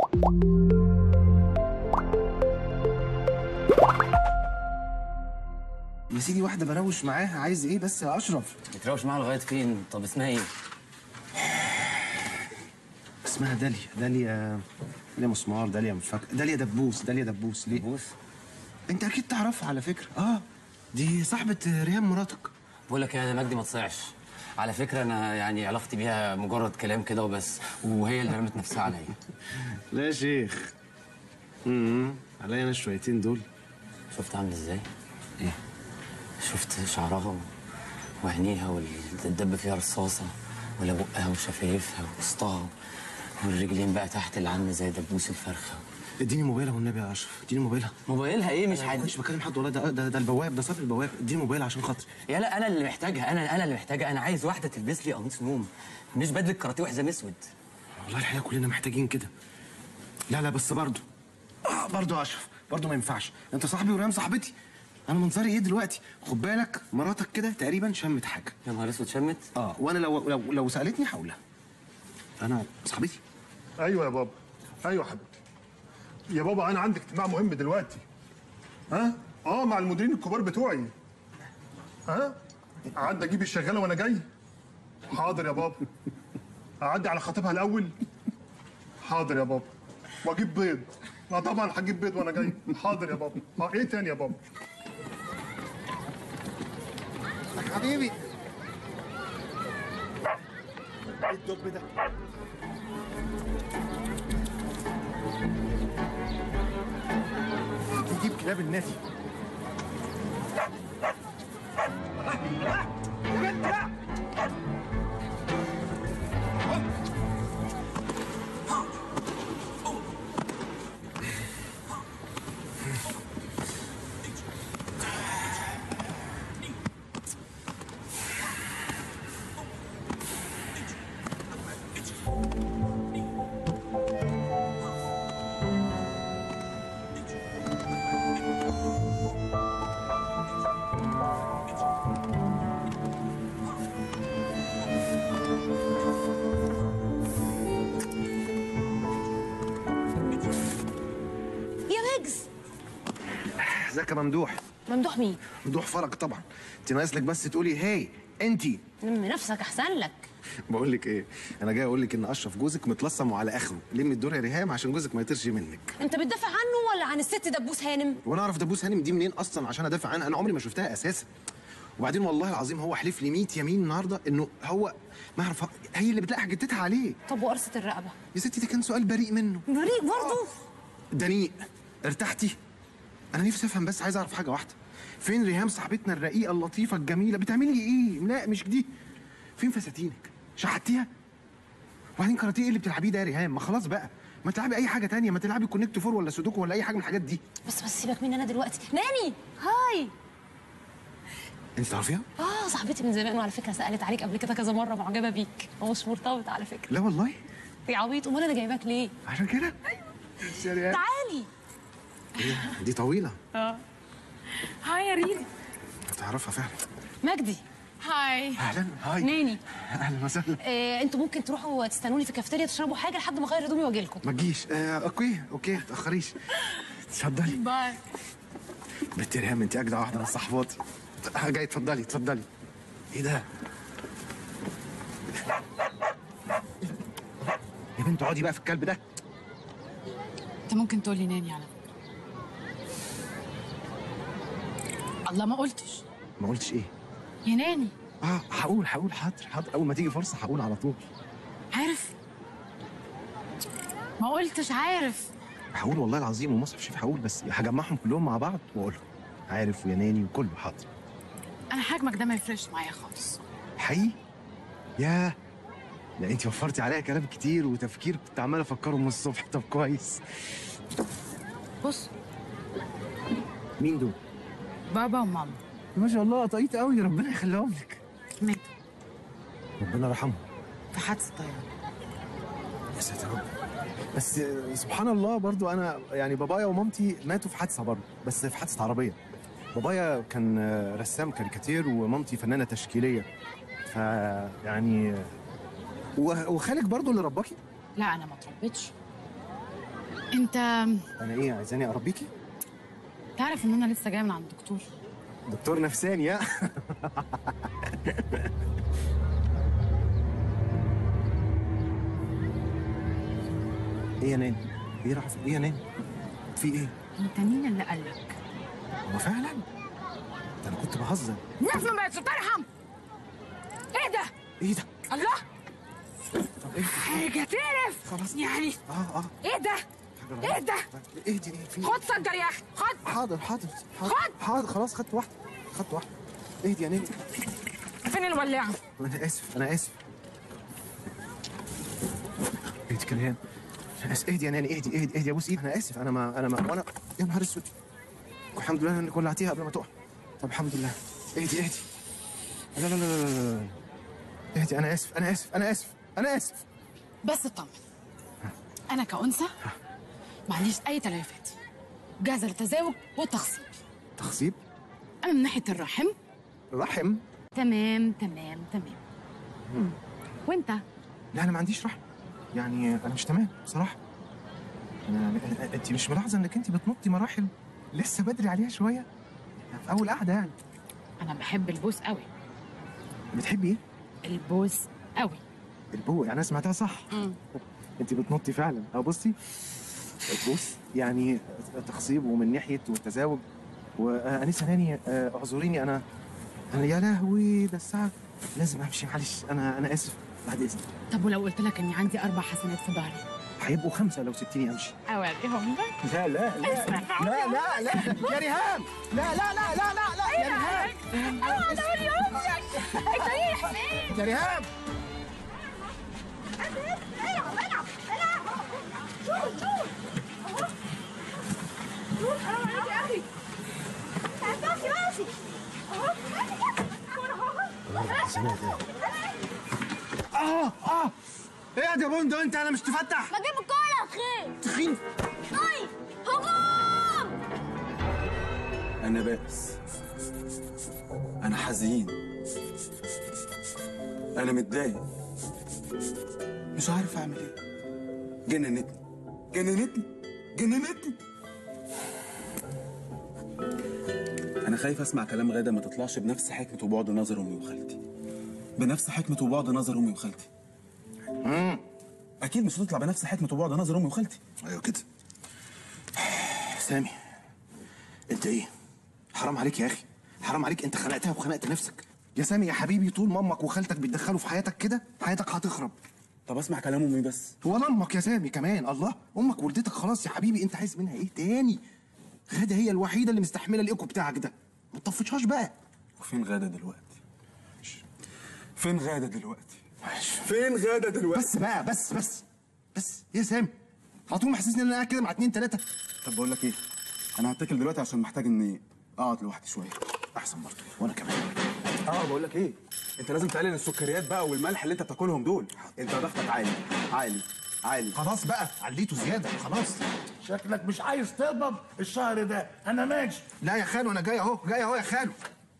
يا سيدي واحدة بروش معاها، عايز ايه بس يا اشرف؟ بتروش معاها لغاية فين؟ طب اسمها ايه؟ اسمها داليا مسمار، داليا مش فاكر، داليا دبوس. ليه؟ دبوس؟ انت اكيد تعرفها على فكرة. دي صاحبة ريهام مراتك. بقول لك يا مجدي ما تصيعش. على فكرة أنا يعني علاقتي بيها مجرد كلام كده وبس، وهي اللي رمت نفسها عليا. لا يا شيخ. عليا انا الشويتين دول. شفت عامل ازاي؟ ايه؟ شفت شعرها وعينيها واللي تدب فيها رصاصة، ولا بقها وشفايفها ووسطها، والرجلين بقى تحت اللي عاملة زي دبوس الفرخة. اديني موبايلها والنبي يا اشرف، اديني موبايلها. موبايلها ايه؟ مش بكلم حد والله، ده البواب، ده صاحب البواب. اديني موبايلها عشان خاطري. يا لا انا اللي محتاجها، انا اللي محتاجها. انا عايز واحدة تلبس لي قميص نوم، مش بدلة كاراتيه وحزام اسود. والله الحقيقة كلنا محتاجين كده. لا بس برضه يا اشرف، برضه ما ينفعش. انت صاحبي وريهام صاحبتي. انا منظري ايه دلوقتي؟ خد بالك مراتك كده تقريبا شمت حاجه. يا نهار اسود، شمت؟ وانا لو سالتني هقول لها انا صاحبتي. ايوه يا بابا، ايوه حبيبتي. يا بابا انا عندي اجتماع مهم دلوقتي. مع المديرين الكبار بتوعي. اعدي اجيب الشغاله وانا جاي. حاضر يا بابا. اعدي على خطيبها الاول. حاضر يا بابا. واجيب بيض. طبعا هجيب بيض وانا جاي. حاضر يا بابا. ايه تاني يا بابا؟ حبيبي ايه الدب ده؟ نجيب كلاب النادي. ازيك يا ممدوح؟ ممدوح مين؟ ممدوح فرج طبعا. انت ناقص لك بس تقولي هي انتي. لم نفسك احسن لك. بقول لك ايه، انا جاي اقول لك ان اشرف جوزك متلصم وعلى اخره. لمي الدور يا ريهام عشان جوزك ما يطيرش منك. انت بتدافع عنه ولا عن الست دبوس هانم؟ وانا اعرف دبوس هانم دي منين اصلا عشان ادافع عنها؟ انا عمري ما شفتها اساسا. وبعدين والله العظيم هو حلف لي 100 يمين النهارده انه هو ما اعرف، هي اللي بتلاقي حاجتها عليه. طب وقرصه الرقبه؟ يا ستي ده كان سؤال بريء منه. بريء برضه؟ دنيء. ارتحتي؟ انا نفسي افهم، بس عايز اعرف حاجه واحده. فين ريهام صاحبتنا الرقيقه اللطيفه الجميله؟ بتعملي ايه؟ لا مش دي. فين فساتينك؟ شحتيها؟ وبعدين كاراتيه ايه اللي بتلعبيه ده يا ريهام؟ ما خلاص بقى، ما تلعبي اي حاجه تانية، ما تلعبي كونكت فور ولا سودوكو ولا اي حاجه من الحاجات دي. بس سيبك مني انا دلوقتي. ناني هاي. انت تعرفيها؟ صاحبتي من زمان، وعلى فكره سالت عليك قبل كده كذا مره، معجبه بيك. هو مش مرتبط على فكره. لا والله. يا عبيط، امال انا جايباك ليه؟ عشان كده؟ ايوه تعالي. دي طويله. هاي يا ريدي. تعرفها فعلا. مجدي. هاي. اهلا. هاي. ناني. اهلا وسهلا. انتوا ممكن تروحوا تستنوني في الكافتيريا تشربوا حاجه لحد ما اغير هدومي واجي لكم. ما تجيش. اوكي ما تاخريش. اتفضلي. باي. بنت ريهام انت اجدع واحده من صحباتي. جاي. اتفضلي. ايه ده؟ يا بنت اقعدي بقى في الكلب ده. انت ممكن تقول لي ناني على فكره. الله ما قلتش. ما قلتش ايه؟ يا ناني. هقول حاضر. اول ما تيجي فرصه هقول على طول. عارف؟ ما قلتش عارف. هقول والله العظيم ومصحف شريف هقول، بس هجمعهم كلهم مع بعض واقولهم. عارف ويا ناني وكله. حاضر. انا حجمك ده ما يفرقش معايا خالص. حقيقي؟ ياه، لا انت وفرتي عليا كلام كتير وتفكير كنت عمال افكره من الصبح. طب كويس. بص. مين دول؟ بابا وماما. ما شاء الله طاقيت قوي، ربنا يخليهم لك. ماتوا. ربنا يرحمهم. في حادثه طياره. يا ساتر يا رب. بس سبحان الله برضو انا يعني بابايا ومامتي ماتوا في حادثه برضو، بس في حادثه عربيه. بابايا كان رسام كاريكاتير ومامتي فنانه تشكيليه. فيعني وخالك برضو اللي رباكي؟ لا انا ما اتربيتش. انت انا ايه عايزاني اربيكي؟ تعرف ان انا لسه جايه من عند الدكتور؟ دكتور نفساني يا ايه يا ناني؟ ايه راح ايه يا ناني؟ في ايه؟ انت مين اللي قالك؟ هو فعلا؟ ده انا كنت بهزر. الناس ما بقتش ترحم. ايه ده؟ ايه ده؟ الله، طب ايه؟ حاجه تقرف خلاص. يعني. اه ايه ده؟ ايه ده؟ ايه دي ايه في؟ خد صدر يا اخي، خد. حاضر حاضر خد. حاضر خلاص خدت واحده. خدت واحده. اهدي يا ناني. فين الولاعه؟ انا اسف انا اسف. اهدي كريان. انا اسف. اهدي يا ناني اهدي اهدي اهدي ابوس ايدي. انا اسف انا ما وانا يا نهار اسود. الحمد لله انك ولعتيها قبل ما تقع. طب الحمد لله. اهدي اهدي. لا لا لا لا لا لا. اهدي انا اسف انا اسف انا اسف انا اسف. بس اطمن، انا كأنثى معليش اي تلهفات، جاهزه للتزاوج والتخصيب. تخصيب؟ انا من ناحيه الرحم رحم؟ تمام تمام تمام. وانت؟ لا انا ما عنديش رحم. يعني انا مش تمام بصراحه. انت مش ملاحظه انك انت بتنطي مراحل لسه بدري عليها شويه؟ في اول قعده يعني. انا بحب البوس قوي. بتحبي ايه؟ البوس قوي. البو يعني انا سمعتها صح. انت بتنطي فعلا. اه بصي البوس يعني تخصيب ومن ناحيه والتزاوج. وانسه ناني اعذريني انا يا لهوي ده الساعه لازم امشي معلش انا اسف بعد اذنك. طب ولو قلت لك اني عندي 4 حسنات في ظهري؟ هيبقوا 5 لو سبتيني امشي. اوريهم لك. لا لا لا لا لا لا يا ريهام لا لا لا لا لا لا يا ريهام. اوعى اوريهم لك. انت رايح فين؟ يا ريهام ايه يا بوندو انت انا مش تفتح بجيب الكورة خير. تخين. طيب هجوم. أنا بائس، أنا حزين، أنا متضايق، مش عارف أعمل إيه. جننتني جننتني جننتني. أنا خايف أسمع كلام غادة ما تطلعش بنفس حكمة وبعد نظر أمي وخالتي. بنفس حكمة وبعد نظر أمي وخالتي. أكيد مش هتطلع بنفس حكمة وبعد نظر أمي وخالتي. ايوه كده. سامي انت ايه؟ حرام عليك يا اخي، حرام عليك. انت خنقتها وخنقت نفسك يا سامي يا حبيبي. طول ما امك وخالتك بيتدخلوا في حياتك كده حياتك هتخرب. طب أسمع كلام أمي بس. ولا امك يا سامي كمان. الله امك ولدتك خلاص يا حبيبي. انت عايز منها ايه تاني؟ غاده هي الوحيده اللي مستحمله الايكو بتاعك ده. ما تطفشهاش بقى. وفين غادة دلوقتي؟ فين غادة دلوقتي؟ فين غادة دلوقتي؟ بس بقى بس يا سامي على طول محسسني ان انا قاعد كده مع 2 3. طب بقول لك ايه؟ انا هتكل دلوقتي عشان محتاج اني اقعد لوحدي شويه. احسن برضه وانا كمان. بقول لك ايه؟ انت لازم تقلل السكريات بقى والملح اللي انت بتاكلهم دول. انت ضغطك عالي عالي عالي. خلاص بقى عليته زياده خلاص. شكلك مش عايز تقبض الشهر ده. انا ماشي. لا يا خالو انا جاي اهو جاي اهو يا خالو.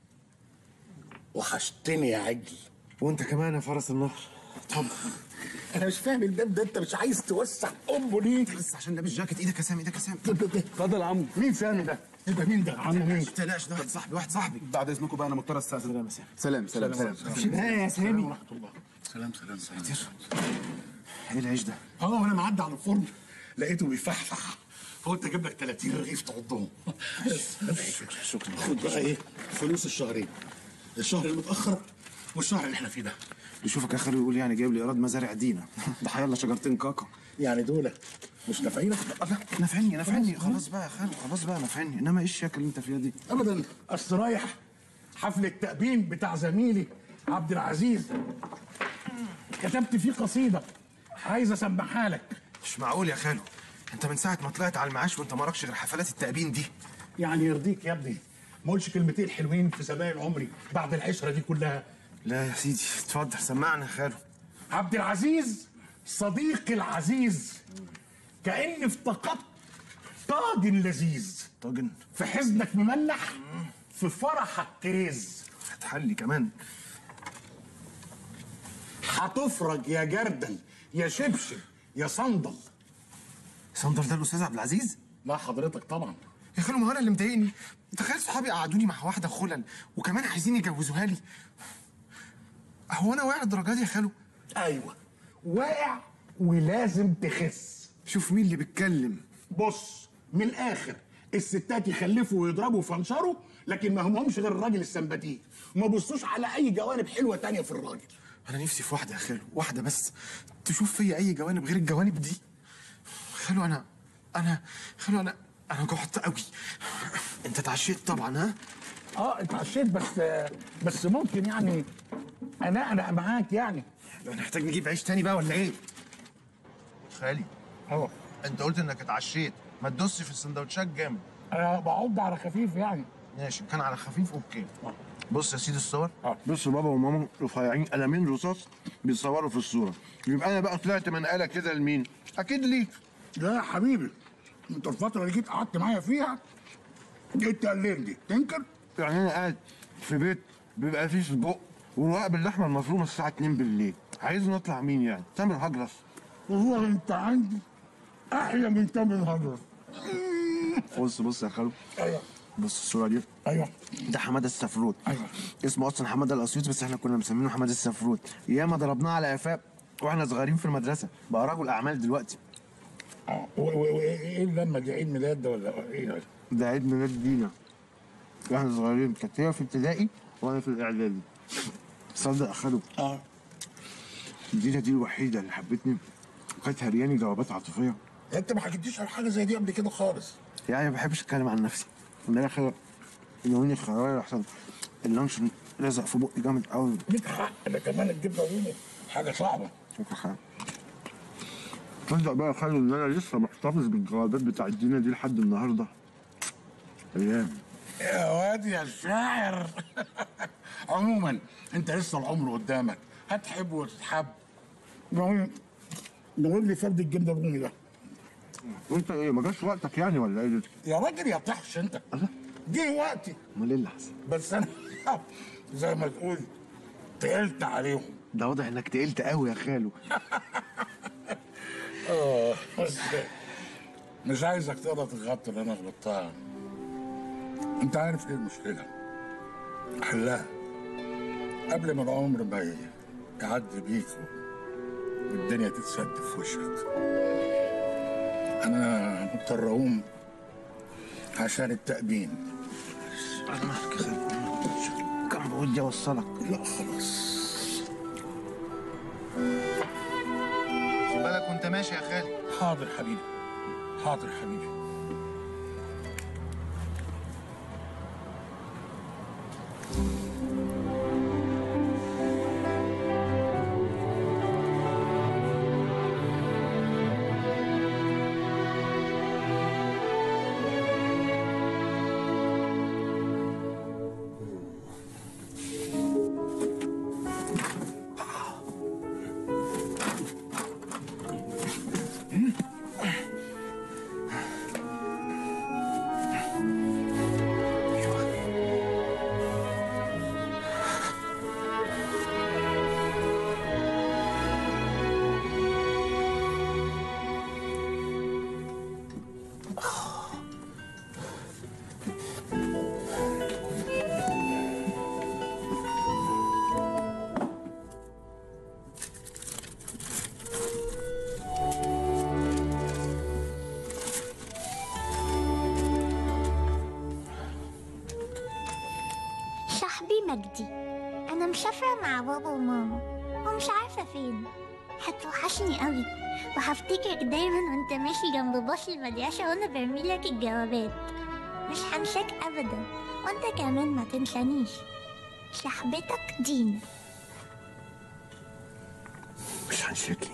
وحشتني يا عجل. وانت كمان يا فرس النهر. طب انا مش فاهم الباب ده، انت مش عايز توسع امه ليه؟ بس عشان لابس جاكيت. ايدك يا سامي ايدك يا سامي. اتفضل يا عمو. مين سامي ده؟ ايه ده؟ مين ده؟ عم مين؟ ما تقلقش ده واحد صاحبي. بعد اذنكم بقى انا مضطر استاذن. سلام يا سامي. سلام. يا سامي ورحمة الله. سلام. ايه العيش ده؟ وانا معدي على الفرن لقيته بيفحفح، فقلت اجيب لك 30 رغيف تعضهم. شكرا. خد بقى ايه؟ فلوس الشهرين، الشهر المتاخر والشهر اللي احنا فيه ده. بيشوفك يا خالو يقول يعني جايب لي ايراد مزارع دينا. ده حيالله شجرتين كاكا. يعني دول مش نافعينك؟ لا نفعني خلاص بقى يا خالو خلاص بقى نفعني. انما ايه الشكل اللي انت فيها دي؟ ابدا. اصل رايح حفل التأبين بتاع زميلي عبد العزيز، كتبت فيه قصيده عايز اسمعها لك. مش معقول يا خالو. انت من ساعه ما طلعت على المعاش وانت ما راكش غير حفلات التأبين دي. يعني يرضيك يا ابني ما اقولش كلمتين حلوين في زمان عمري بعد العشره دي كلها؟ لا يا سيدي اتفضل سمعنا يا خالو. عبد العزيز صديقي العزيز، كأني افتقدت طاجن لذيذ طاجن؟ في حزنك مملح، في فرحك كريز. هتحلي كمان. هتفرج يا جردل يا شبشب يا صندل. صندر ده الاستاذ عبد العزيز؟ لا حضرتك طبعا. يا خالو ما هو انا اللي مضايقني. تخيل صحابي قعدوني مع واحده خلل وكمان عايزين يجوزوها لي. هو انا واقع الدرجات دي يا خالو؟ ايوه واقع ولازم تخس. شوف مين اللي بيتكلم. بص من الاخر، الستات يخلفوا ويضربوا ويفنشروا لكن ما همهمش غير الراجل السمباتيك، وما بصوش على اي جوانب حلوه تانية في الراجل. انا نفسي في واحده يا خالو، واحده بس تشوف فيا اي جوانب غير الجوانب دي. خالو انا جعت قوي. انت اتعشيت طبعا ها؟ اتعشيت بس ممكن يعني انا معاك يعني. هنحتاج نجيب عيش تاني بقى ولا ايه؟ خالي انت قلت انك اتعشيت، ما تدوسش في السندوتشات جامد. انا بعض على خفيف يعني. ماشي، كان على خفيف اوكي. بص يا سيدي الصور. بص بابا وماما رفيعين قلمين رصاص بيتصوروا في الصوره، يبقى انا بقى طلعت منقله كده لمين؟ اكيد ليك. لا يا حبيبي، انت الفتره اللي جيت قعدت معايا فيها جيت تقلدني تنكر؟ يعني انا قاعد في بيت بيبقى فيه سجق ورقاق باللحمه المفرومه الساعه 2 بالليل، عايز نطلع مين يعني؟ تامر هجرس. والله انت عندي احلى من تامر هجرس. بص يا خالو. ايوه. بص الصوره دي. ايوه. ده حماده السفروت. ايوه. اسمه اصلا حماده الاسيوط بس احنا كنا مسمينه حماده السفروت. ياما ضربناه على قفاه واحنا صغيرين في المدرسه، بقى رجل اعمال دلوقتي. وايه اللمه دي؟ عيد ميلاد ده ولا ايه؟ ده عيد ميلاد دينا واحنا صغيرين، كانت هي في ابتدائي وانا في الاعدادي. تصدق يا خالو؟ دينا دي الوحيده اللي حبتني وكانت هرياني جوابات عاطفيه. انت ما حكيتليش على حاجه زي دي قبل كده خالص. يعني ما بحبش اتكلم عن نفسي. من الاخر ينوني الخيار احسن. اللانشون لزق في بقي جامد قوي. ليك حق، انا كمان الجبنه الرومي حاجه صعبه. شكرا خالو. تصدق بقى يا خالو ان انا لسه محتفظ بالجوابات بتاعت دينا دي لحد النهارده. ايام يا واد يا الشاعر. عموما انت لسه العمر قدامك، هتحب وتتحب. نقول لي فرد الجبنه الرومي ده. وانت ايه ما جاش وقتك يعني ولا ايه؟ يا راجل يا طحش انت. جه وقتي. امال ايه اللي حصل؟ بس انا زي ما تقول تقلت عليهم. ده واضح انك تقلت قوي يا خالو. بس مش عايزك تقدر تغطي اللي انا غلطتها. انت عارف ايه المشكله؟ حلها قبل ما العمر ما يعدي بيك والدنيا تتسد في وشك. انا مضطر اقوم عشان التأبين. انا مالك يا خالو؟ كان بودي اوصلك. لا خلاص. خد بالك وانت ماشي يا خالي. حاضر حبيبي، حاضر حبيبي. مجدي، أنا مسافرة مع بابا وماما ومش عارفة فين. هتوحشني قوي وهفتكرك دايما وانت ماشي جنب باص المدرسة وانا برميلك الجوابات. مش هنساك أبدا وانت كمان ما تنسانيش. صاحبتك دينا. مش هنساكي.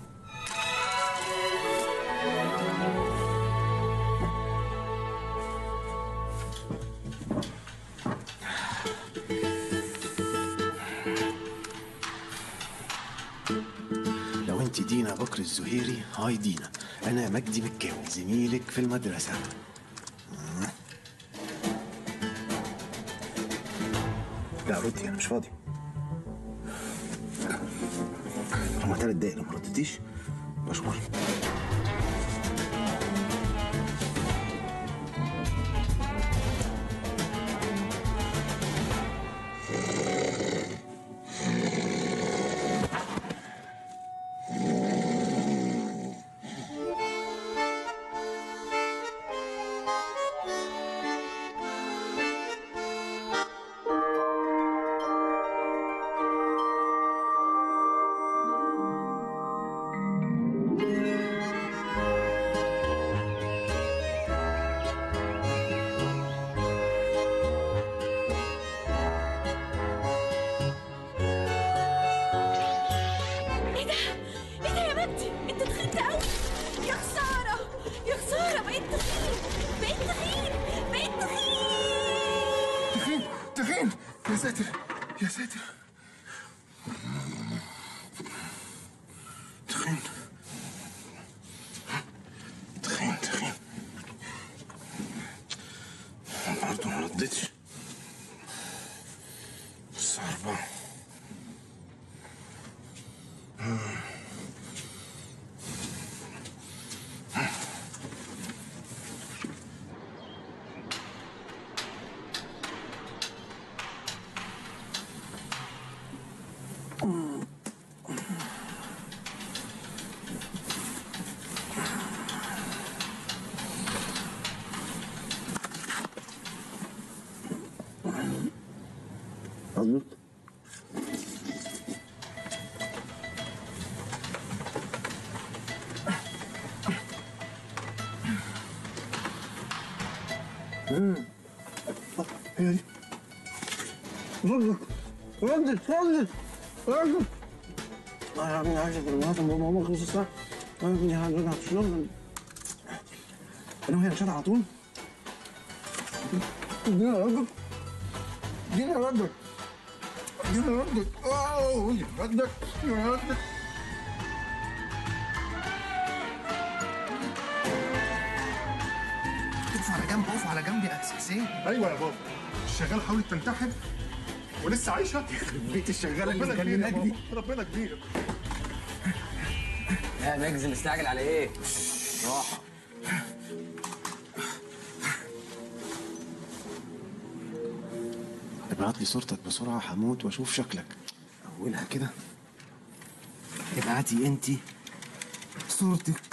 لو انت دينا بكر الزهيري، هاي دينا، انا مجدي مكاوي زميلك في المدرسه. لا ردي، انا مش فاضي. هما 3 دقايق، لو ما ردتيش مشغول. بقيت تخين بقيت تخين بقيت تخين تخين يا ساتر يا ساتر. تخين تخين تخين برضه ما ردتش. الساعة 4. هي دي. ردت ردت ردت ردت. يا ابني عايز اكلمها ماما خلص الساعة. يا ابني هنرجع في الشغل. انا وهي نشاط على طول. اديني ردت اديني ردت اديني ردت. ردت ردت. اقف على جنب اقف على جنب يا حسين. ايوه يا بابا الشغاله حاولت تنتحر ولسه عايشه. يخرب بيت الشغاله اللي ربنا كبير بتكلمك يا دي. بابا ربنا كبير. يا مجزي مستعجل على ايه؟ راحه. ابعت لي صورتك بسرعه هموت واشوف شكلك. اولها كده. ابعتي انتي صورتك.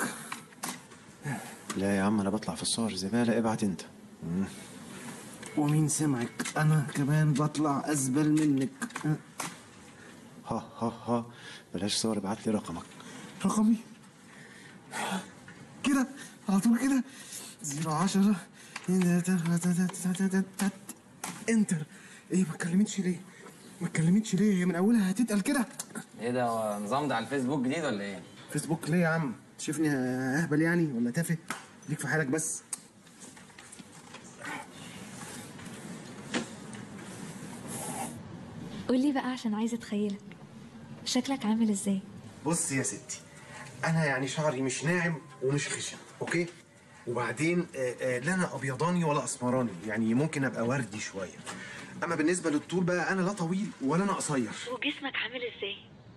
لا يا عم انا بطلع في الصور زباله. ابعت انت. ومين سمعك؟ انا كمان بطلع ازبل منك. ها ها ها بلاش صور. ابعت لي رقمك. رقمي كده على طول كده 010 انتر. ايه ما اتكلمتش ليه؟ ما اتكلمتش ليه؟ هي من اولها هتتقل كده. ايه ده هو نظام ده على الفيسبوك جديد ولا ايه؟ فيسبوك ليه يا عم؟ تشوفني اهبل يعني ولا تافه؟ ليك في حالك بس. قولي بقى عشان عايزه اتخيلك شكلك عامل ازاي. بص يا ستي انا يعني شعري مش ناعم ومش خشن اوكي. وبعدين لا انا ابيضاني ولا اسمراني يعني ممكن ابقى وردي شويه. اما بالنسبه للطول بقى انا لا طويل ولا انا قصير. وجسمك عامل ازاي؟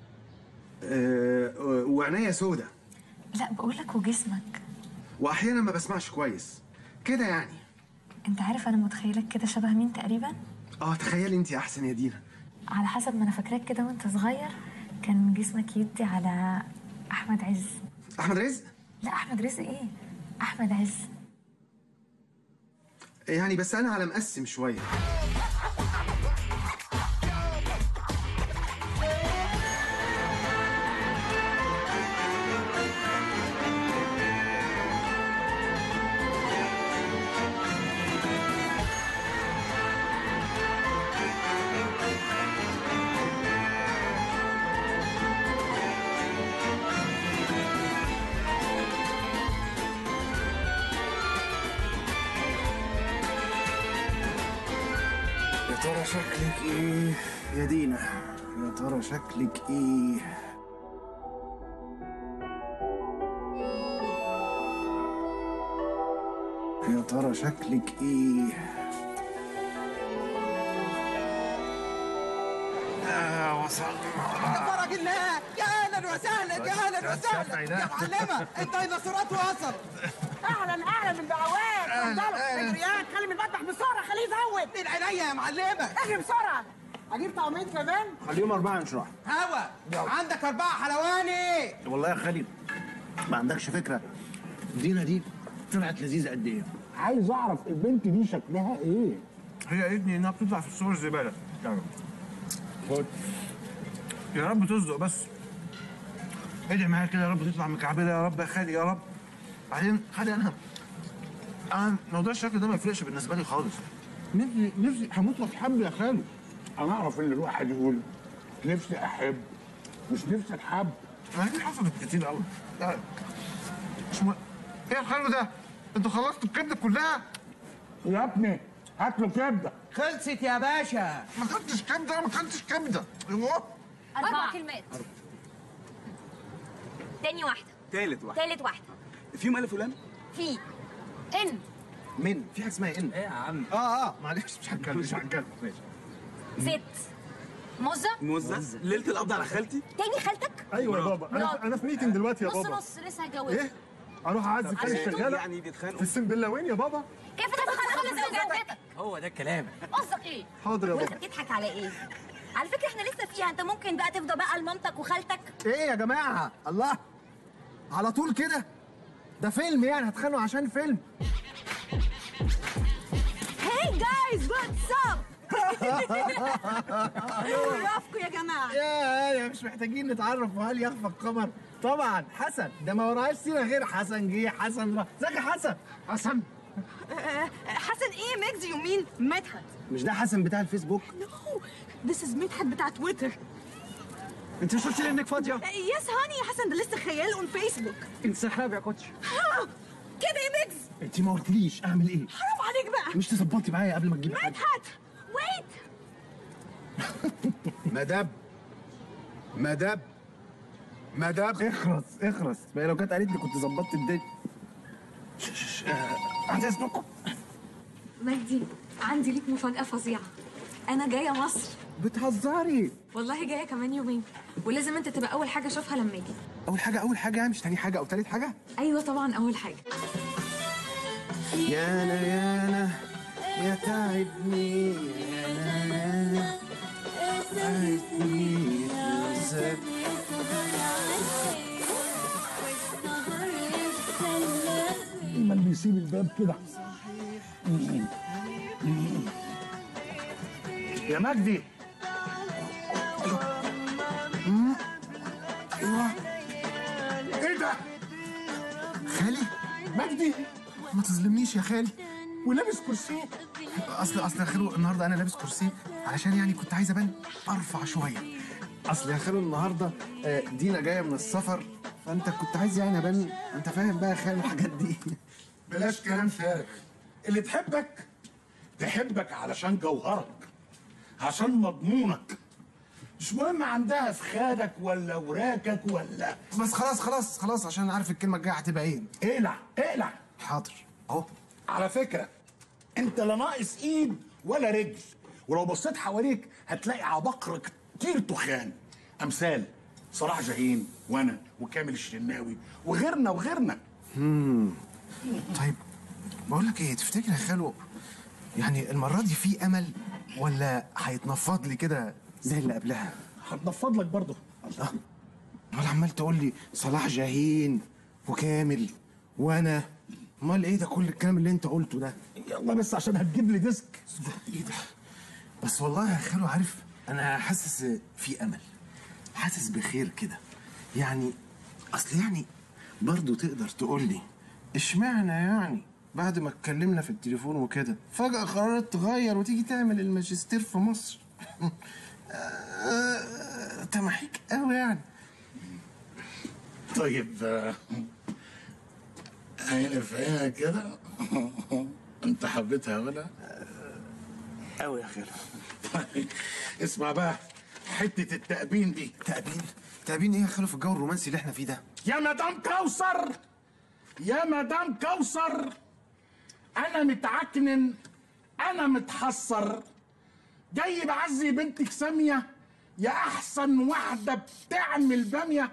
وعينيا سودا. لا بقولك وجسمك. واحيانا ما بسمعش كويس كده يعني. انت عارف انا متخيلك كده شبه مين تقريبا؟ تخيلي انت احسن يا دينا. على حسب ما انا فاكراك كده وانت صغير كان جسمك يدي على احمد عز. احمد رزق؟ لا احمد رزق ايه؟ احمد عز. يعني بس انا على مقسم شويه. يا ترى شكلك ايه يا دينا؟ يا ترى شكلك ايه؟ يا ترى شكلك ايه؟ وصلنا. فرج الله يا اهلا وسهلا يا اهلا وسهلا يا معلمه الديناصورات وصل. اهلا اهلا من بعواد. اتفضلوا اجريان خلي من المطبخ بسرعه خليه يزود. من عينيا يا معلمه. اجري بسرعه. اجيب طعمين كمان. خليهم 4 انشراح. هوا عندك 4 حلواني. والله يا خالي ما عندكش فكره دينا دي طلعت لذيذه قد ايه. عايز اعرف البنت دي شكلها ايه؟ هي قالتني انها بتطلع في الصور زباله. خد يا رب تصدق بس. ادعي معايا كده يا رب تطلع مكعبله يا رب يا خالي يا رب. بعدين خالي انا موضوع الشكل ده ما يفرقش بالنسبه لي خالص. نفسي هموت واتحب يا خالو. انا اعرف ان الواحد يقول نفسي احب مش نفسي اتحب. ما دي حصلت كتير قوي. مش ايه الحلو ده؟ انتوا خلصتوا الكبده كلها؟ يا ابني هات له كبده. خلصت يا باشا. ما خدتش كبده، ما خدتش كبده. ايوه 4 كلمات. تاني واحدة. تالت واحده. في مال فلان؟ في ان من في حاجه اسمها ان. ايه يا عم؟ معلش مش هتكلم ماشي. ست. موزة. موزة ليله القبض على خالتي. تاني خالتك. ايوه يا بابا، انا في ميتنج دلوقتي يا نص بابا. نص لسه هجوزك. ايه؟ اروح اعزي خالي الشغاله يعني بيتخانقوا في السنبله وين يا بابا؟ كيف تخلص زوجاتك؟ هو ده الكلام. قصدك ايه؟ حاضر يا وانت بابا. بتضحك على ايه؟ على فكرة احنا لسه فيها، انت ممكن بقى تفضى بقى لمامتك وخالتك. ايه يا جماعه؟ الله على طول كده؟ ده فيلم يعني هتخانقوا عشان فيلم؟ هاي جايز واتس اب. برافو يا جماعه. يا مش محتاجين نتعرف، وهل يخفى القمر؟ طبعا حسن، ده ما وراهاش سيره غير حسن جه حسن راح. ازيك يا حسن؟ حسن حسن ايه مجدي ومين؟ مدحت. مش ده حسن بتاع الفيسبوك؟ نو ذس از مدحت بتاع تويتر. انت مش قلت لي انك فاضيه؟ يس هاني يا حسن، ده لسه خيال اون فيسبوك. انسحاب يا كوتش. كده يا مجز. انت ما قلتليش اعمل ايه؟ حرام عليك بقى. مش تظبطي معايا قبل ما تجيبي حاجه؟ مدحت ويت. مداب اخرس ما هي لو كانت قالت لي كنت ظبطت الدنيا. عايز اذنكم. مجدي عندي ليك مفاجأة فظيعة. أنا جاية مصر. بتهزري؟ والله جاية كمان يومين، ولازم أنت تبقى أول حاجة أشوفها لما أجي. أول حاجة يعني مش تاني حاجة أو تالت حاجة؟ أيوة طبعا أول حاجة. يانا يا تعبني يانا تعبني من بيسيب الباب كده. يا مجدي. ايه ده؟ خالي؟ مجدي ما تظلمنيش يا خالي. ولابس كرسي. اصل يا خالو النهارده انا لابس كرسي علشان يعني كنت عايز ابان ارفع شويه. اصل يا خالو النهارده دينا جايه من السفر، فانت كنت عايز يعني ابان، انت فاهم بقى يا خالو الحاجات دي. بلاش كلام فارغ. اللي تحبك علشان جوهرك، عشان مضمونك. مش مهم عندها فخادك ولا وراكك ولا. بس خلاص عشان عارف الكلمه الجايه هتبقى ايه. اقلع. حاضر اهو. على فكره انت لا ناقص ايد ولا رجل، ولو بصيت حواليك هتلاقي عباقرة كتير تخان، امثال صلاح جاهين وانا وكامل الشناوي وغيرنا. طيب بقول لك ايه، تفتكر يا خالو يعني المره دي في امل ولا هيتنفض لي كده زي اللي قبلها؟ هتنفض لك برضه. الله، امال عمال تقول لي صلاح جاهين وكامل وانا، امال ايه ده كل الكلام اللي انت قلته ده؟ يلا بس عشان هتجيب لي ديسك. ايه ده؟ بس والله يا خالو عارف انا حاسس في امل، حاسس بخير كده يعني. اصل يعني برضه تقدر تقول لي اشمعنى يعني بعد ما اتكلمنا في التليفون وكده فجأة قررت تغير وتيجي تعمل الماجستير في مصر؟ تمحيك قوي يعني. طيب عيني في عينك كده. انت حبيتها ولا؟ قوي يا خالو. طيب اسمع بقى حتة التأبين دي. تأبين ايه يا خالو في الجو الرومانسي اللي احنا فيه ده؟ يا مدام كوثر، انا متعكنن، انا متحسر، جاي بعزي بنتك سامية يا احسن واحدة بتعمل بامية.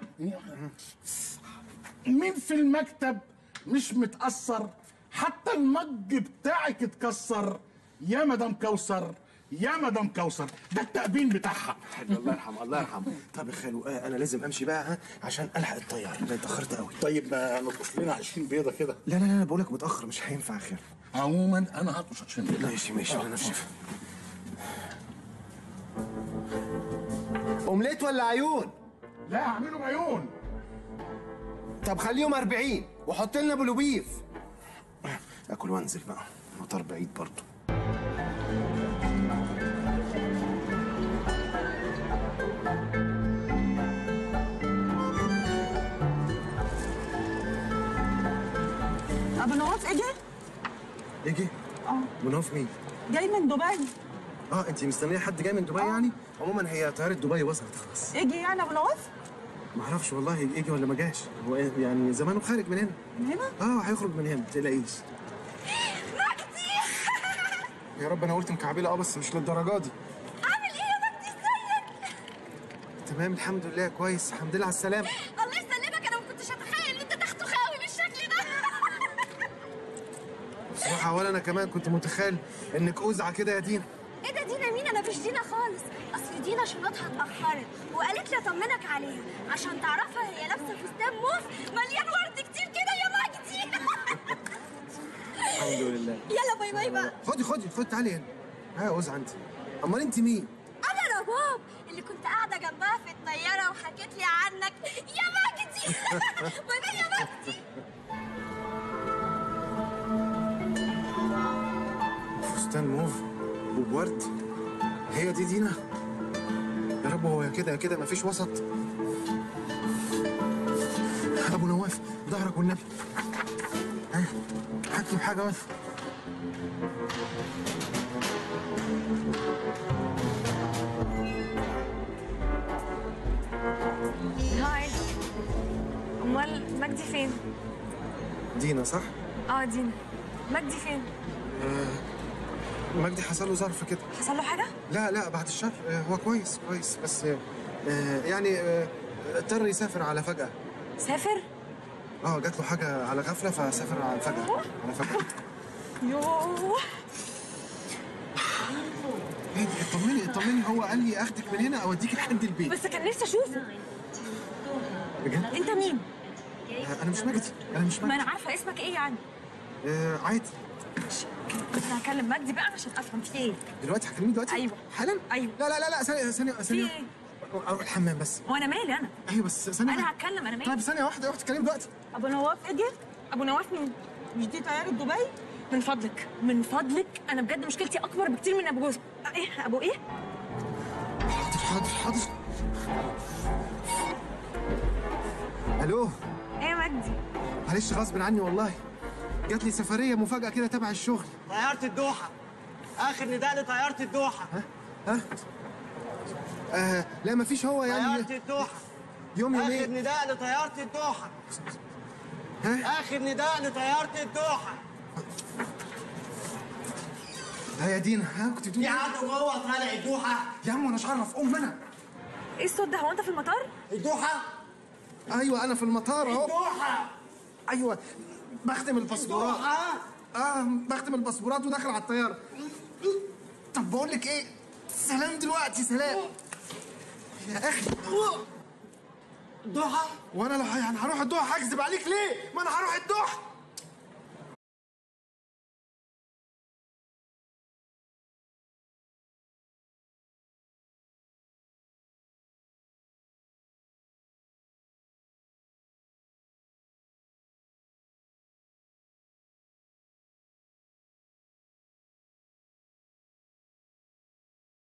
مين في المكتب مش متأثر؟ حتى المج بتاعك اتكسر. يا مدام كوثر، ده التأبين بتاعها. الله يرحمه. طب يا خالو انا لازم امشي بقى عشان الحق الطياره، انا اتاخرت قوي. طيب ما نطقش لنا 20 بيضه كده. لا بقول لك متاخر مش هينفع يا خالو. عموما انا هطقش 20 بيضه. ماشي انا شايف. اومليت ولا عيون؟ لا اعملوا بعيون. طب خليهم 40 وحط لنا بلوبيف. اكل وانزل بقى، المطار بعيد برضه. ابو نواف اجي؟ يجي؟ مناف مين؟ جاي من دبي. انت مستنيه حد جاي من دبي يعني؟ عموما هي طياره دبي وصلت خلاص. اجي يعني ابو نواف؟ ما اعرفش والله يجي ولا ما جاش، هو يعني زمانه خارج من هنا. من هنا؟ هيخرج من هنا ما تقلقيش. مجدي يا رب انا قلت مكعبله بس مش للدرجه دي. عامل ايه يا مجدي؟ ازيك؟ تمام الحمد لله كويس، الحمد لله على السلامه. الله يسلمك، انا ما كنتش اتخيل ان انت تاخده خاوي بالشكل ده. بصراحه ولا انا كمان كنت متخيل انك اوزعه كده يا دينا. ايه ده دينا مين؟ انا مش دينا خالص. اصل دينا شنطها اتاخرت وقالت لي اطمنك عليها عشان تعرفها هي لابسه فستان موف مليان ورد كتير كده يا مجدي. الحمد لله. يلا باي باي بقى. خدي تعالي هنا. يا اوزعه انت. امال انت مين؟ انا رباب اللي كنت قاعده جنبها في الطياره وحكيت لي عنك يا مجدي. باي باي يا مجدي. فستان موف وبورد، هي دي دينا؟ يا رب هو كده كده مفيش وسط. ابو نواف ظهرك والنبي. هات بحاجه بس. هاي. امال مجدي فين؟ دينا صح؟ دينا. مجدي فين؟ مجدي حصل له ظرف كده. حصل له حاجه؟ لا بعد الشر، هو كويس بس يعني اضطر يسافر على فجأة. سافر؟ جات له حاجة على غفلة فسافر على فجأة. يوه. اطمني هو قال لي اخدك من هنا اوديك لحد البيت. بس كان نفسي اشوفه. بجد؟ انت مين؟ انا مش مجدي. ما انا عارفه اسمك ايه يعني. عادي. بس هكلم مجدي بقى عشان افهم في ايه. دلوقتي هكلميه دلوقتي؟ ايوه. حالا؟ ايوه. لا ثانية. في ايه؟ اروح الحمام بس. وانا مالي انا؟ ايوه بس ثانية. انا هتكلم، انا مالي؟ طيب ثانية واحدة روح تكلمي دلوقتي. ابو نواف اجي؟ ابو نواف مين؟ مش دي طياره دبي؟ من فضلك انا بجد مشكلتي اكبر بكتير من ابو جوز. ايه ابو ايه؟ حاضر. الو. ايه يا مجدي؟ معلش غصب عني والله، جات لي سفرية مفاجأة كده تبع الشغل. طيارة الدوحة، آخر نداء لطيارة الدوحة. لا مفيش، هو يعني طيارة الدوحة يومين. آخر نداء لطيارة الدوحة. آخر نداء لطيارة الدوحة. يا دينا كنت بتقولي في حد جوه طالع الدوحة؟ يا عم وانا مش عارف انا. ايه الصوت ده؟ هو انت في المطار؟ الدوحة؟ ايوه انا في المطار اهو. الدوحة. ايوه بخدم الباسبورات. بخدم الباسبورات وداخل على الطياره. طب بقول لك ايه، سلام دلوقتي، سلام يا اخي. الدوحة؟ وانا لو يعني هروح الدوحه هكذب عليك ليه؟ ما انا هروح الدوحه.